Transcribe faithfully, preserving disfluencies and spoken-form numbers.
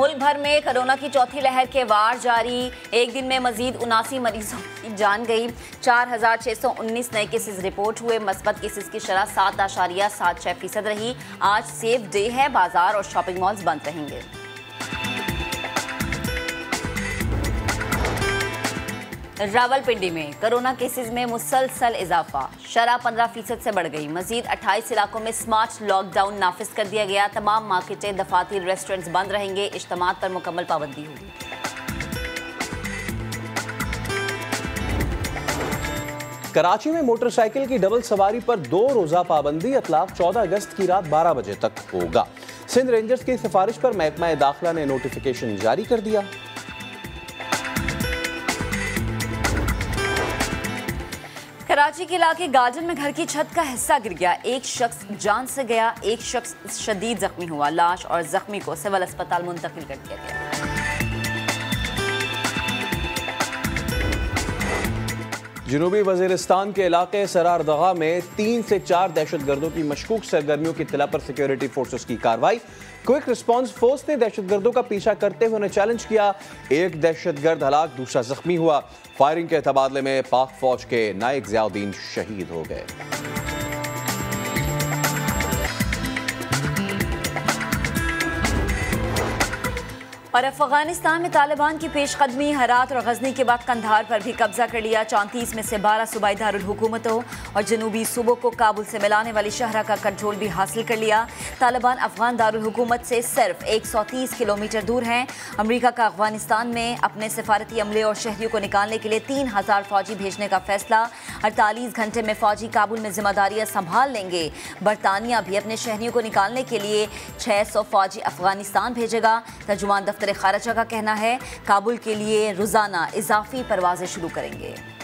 मुल्क भर में कोरोना की चौथी लहर के वार जारी। एक दिन में मजीद उनासी मरीजों की जान गई। चार हजार छः सौ उन्नीस नए केसेस रिपोर्ट हुए। मस्बत केसेस की शरह सात आशारिया सात छः फीसद रही। आज सेफ डे है। बाजार और शॉपिंग मॉल्स बंद रहेंगे। रावलपिंडी में कोरोना केसेस में मुसलसल इजाफा। शरह पंद्रह फीसद से बढ़ गई। मजीद अट्ठाईस इलाकों में स्मार्ट लॉकडाउन नाफिज कर दिया गया। तमाम मार्केटें, दफातर, रेस्टोरेंट्स बंद रहेंगे। इज्तिमात पर मुकम्मल पाबंदी होगी। कराची में मोटरसाइकिल की डबल सवारी पर दो रोजा पाबंदी। इतलाक चौदह अगस्त की रात बारह बजे तक होगा। सिंध रेंजर्स की सिफारिश पर महकमा दाखिला ने नोटिफिकेशन जारी कर दिया। कराची के इलाके गार्डन में घर की छत का हिस्सा गिर गया। एक शख्स जान से गया, एक शख्स शदीद जख्मी हुआ। लाश और जख्मी को सिविल अस्पताल मुंतकिल कर दिया गया। जनूबी वजीरिस्तान के इलाके सरारदगा में तीन से चार दहशत गर्दों की मशकूक सरगर्मियों की इत्तला पर सिक्योरिटी फोर्सेस की कार्रवाई। क्विक रिस्पांस फोर्स ने दहशत गर्दों का पीछा करते हुए उन्हें चैलेंज किया। एक दहशत गर्द हलाक, दूसरा जख्मी हुआ। फायरिंग के तबादले में पाक फौज के नायक ज़ियाउद्दीन शहीद हो गए। और अफगानिस्तान में तालिबान की पेशकदमी। हरात और गजनी के बाद कंधार पर भी कब्जा कर लिया। चौंतीस में से बारह सूबाई दारुल हुकूमतों और जनूबी सूबों को काबुल से मिलाने वाली शहरा का कंट्रोल भी हासिल कर लिया। तालिबान अफगान दारुल हुकूमत से सिर्फ एक सौ तीस किलोमीटर दूर हैं। अमरीका का अफगानिस्तान में अपने सिफारती अमले और शहरियों को निकालने के लिए तीन हजार फौजी भेजने का फैसला। अड़तालीस घंटे में फौजी काबुल में जिम्मेदारियां संभाल लेंगे। बरतानिया भी अपने शहरियों को निकालने के लिए छह सौ फौजी अफगानिस्तान भेजेगा। तर्जुमान दफ्तर खारजा का कहना है काबुल के लिए रोजाना इजाफी परवाजें शुरू करेंगे।